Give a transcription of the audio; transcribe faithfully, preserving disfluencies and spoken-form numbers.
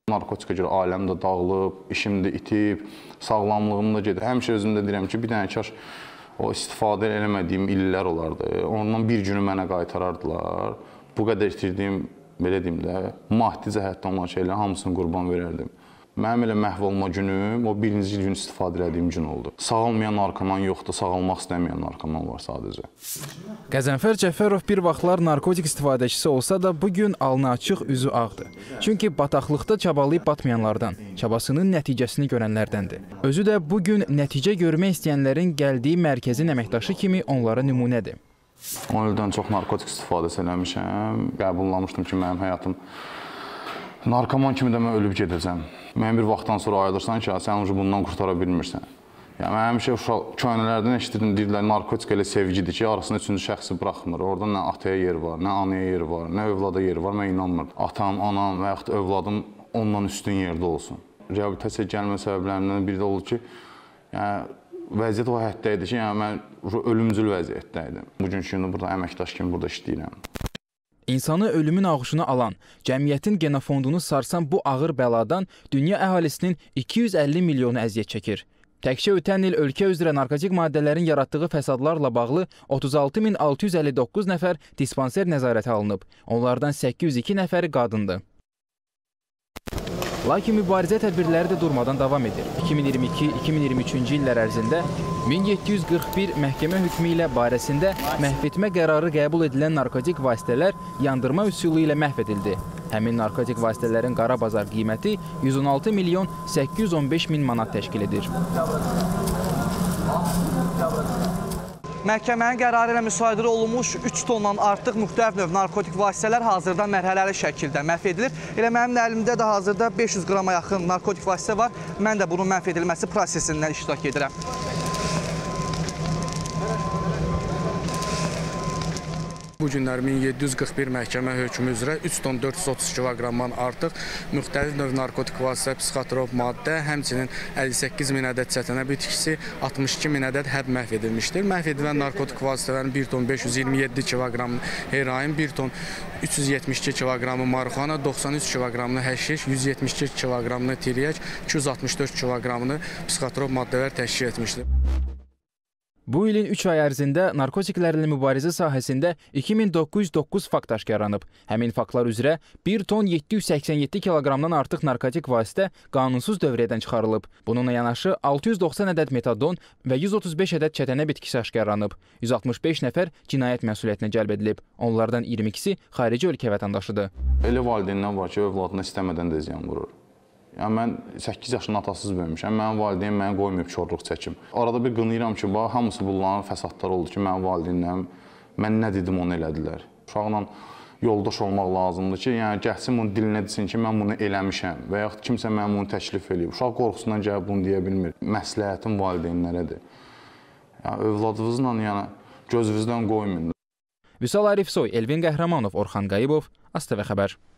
Narkotika görə ailəm də dağılıb, işim də itib, sağlamlığım da gedir. Həmişə özümdə deyirəm ki, bir dənə kaş o istifadə eləmədiyim illər olardı. Ondan bir günü mənə qaytarardılar. Bu qədər itirdiyim, belə deyim də, maddi cəhətdən olan şeylərin hamısını qurban verərdim. Mənim elə məhv olma günüm o birinci gün istifadə etdiyim gün oldu. Sağalmayan narkoman yoxdur, sağalmaq istəməyən narkoman var sadəcə. Qəzənfər Cəfərov bir vaxtlar narkotik istifadəçisi olsa da bugün alnı açıq, üzü ağdır. Çünki bataqlıqda çabalayıb batmayanlardan, çabasının nəticəsini görənlərdəndir. Özü də bugün nəticə görmək istəyənlərin gəldiyi mərkəzin əməkdaşı kimi onlara nümunədir. on ildən çox narkotik istifadəsi eləmişəm. Qəbullanmışdım ki, mənim həyatım narkoman kimi də mən ölüb gedəcəm. Mən bir vaxtdan sonra ayılırsan ki, sən bundan qurtara bilmirsən. Yəni, mən həmişə köhnələrdən eşitdim, deyirlər, narkotik elə sevgidir ki, arasında üçüncü şəxsi buraxmır. Orada nə ataya yer var, nə anaya yer var, nə övlada yer var, mən inanmırdım. Atam, anam və yaxud övladım ondan üstün yerdə olsun. Reabilitasiyaya gəlmə səbəblərindən biri də oldu ki, yəni, vəziyyət o həddə idi ki, yəni, mən ölümcül vəziyyətdə idim. Bugün şimdi burada əməkdaş kimi burada işləyirəm. İnsanı ölümün ağuşuna alan, cəmiyyətin genofondunu sarsan bu ağır bəladan dünya əhalisinin iki yüz əlli milyonu əziyyət çəkir. Təkcə ötən il ölkə üzrə narkotik maddələrin yaratdığı fəsadlarla bağlı otuz altı min altı yüz əlli doqquz nəfər dispanser nəzarətə alınıb. Onlardan səkkiz yüz iki nəfəri qadındır. Lakin mübarizə tədbirləri də durmadan davam edir. iki min iyirmi iki iki min iyirmi üçüncü illər ərzində min yeddi yüz qırx bir məhkəmə hökmü ilə barəsində məhv etmə qərarı qəbul edilən narkotik vasitələr yandırma üsulu ilə məhv edildi. Həmin narkotik vasitələrin qara bazar qiyməti yüz on altı milyon səkkiz yüz on beş min manat təşkil edir. Məhkəmənin qərarı ilə müsadirə olunmuş üç tondan artıq müxtəlif növ narkotik vasitələr hazırda mərhələli şəkildə məhv edilir. Elə mənim əlimdə də hazırda beş yüz qrama yaxın narkotik vasitə var. Mən də bunun məhv edilməsi prosesindən iştirak edirəm. Bu günlər min yeddi yüz qırx bir məhkəmə hökmü üzrə üç ton dörd yüz otuz kiloqramdan artıq müxtəlif növ narkotik vasitə, psixotrop maddə, həmçinin əlli səkkiz min ədəd çətənə bitkisi, altmış iki min ədəd həb məhv edilmişdir. Məhv edilən narkotik vasitələrin bir ton beş yüz iyirmi yeddi kiloqramı heroin, bir ton üç yüz yetmiş iki kiloqramı marihuana, doxsan üç kiloqramını həşiş, yüz yetmiş iki kiloqramını tiryək, iki yüz altmış dörd kiloqramını psixotrop maddələr təşkil etmişdir. Bu ilin üç ay ərzində narkotiklərlə mübarizə sahəsində iki min doqquz yüz doqquz fakt aşkarlanıb. Həmin faktlar üzrə bir ton yeddi yüz səksən yeddi kiloqramdan artıq narkotik vasitə qanunsuz dövriyədən çıxarılıb. Bununla yanaşı altı yüz doxsan ədəd metadon və yüz otuz beş ədəd çətənə bitkisi aşkarlanıb. yüz altmış beş nəfər cinayət məsuliyyətinə cəlb edilib. Onlardan iyirmi ikisi xarici ölkə vətəndaşıdır. Elə valideynlər var ki, övladına istəmədən də ziyan vurur. Yəni, mən səkkiz yaşında atasız böyümüşəm, mənim valideyn məni qoymayıb korluq çəkim. Arada bir qınayıram ki, bax, hamısı bunların fəsadları oldu ki, mənim valideynlərim, mən nə dedim, onu elədilər. Uşaqla yoldaş olmaq lazımdır ki, yəni, gəlsin bunu dilinə desin ki, mən bunu eləmişəm və yaxud kimsə mən bunu təklif eləyib. Uşaq qorxusundan gəlib bunu deyə bilmir. Məsləhətim valideynlərədir. Yəni, övladınızla yəni, gözünüzdən qoymayın. Vüsal Arifsoy, Elvin Qəhrəmanov, Orxan Qayıbov, ASTV Xəbər.